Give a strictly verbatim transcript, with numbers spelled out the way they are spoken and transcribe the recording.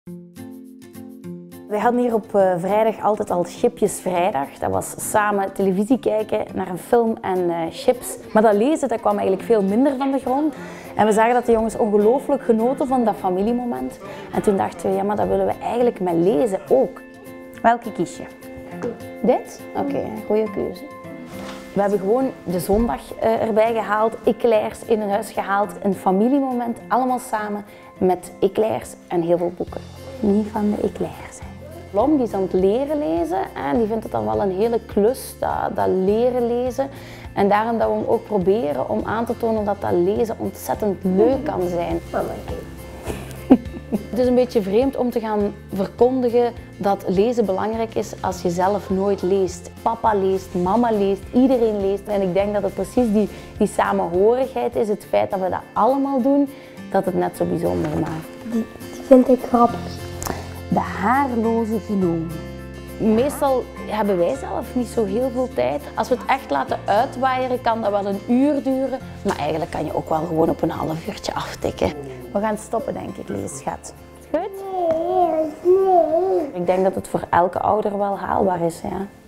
We hadden hier op uh, vrijdag altijd al Chipjes Vrijdag. Dat was samen televisie kijken naar een film en uh, chips. Maar dat lezen dat kwam eigenlijk veel minder van de grond. En we zagen dat de jongens ongelooflijk genoten van dat familiemoment. En toen dachten we, ja, maar dat willen we eigenlijk met lezen ook. Welke kies je? Dit? Oké, okay, goede keuze. We hebben gewoon de zondag uh, erbij gehaald, eclairs in huis gehaald, een familiemoment, allemaal samen met eclairs en heel veel boeken. Niet van de eclairs. Lom die is aan het leren lezen en die vindt het dan wel een hele klus, dat, dat leren lezen. En daarom dat we hem ook proberen om aan te tonen dat dat lezen ontzettend leuk kan zijn. Het is een beetje vreemd om te gaan verkondigen dat lezen belangrijk is als je zelf nooit leest. Papa leest, mama leest, iedereen leest. En ik denk dat het precies die, die samenhorigheid is, het feit dat we dat allemaal doen, dat het net zo bijzonder maakt. Die, die vind ik grappig. De haarloze gnoom. Meestal hebben wij zelf niet zo heel veel tijd. Als we het echt laten uitwaaieren kan dat wel een uur duren. Maar eigenlijk kan je ook wel gewoon op een half uurtje aftikken. We gaan stoppen denk ik, lieve schat. Goed? Nee, nee. Ik denk dat het voor elke ouder wel haalbaar is. Ja.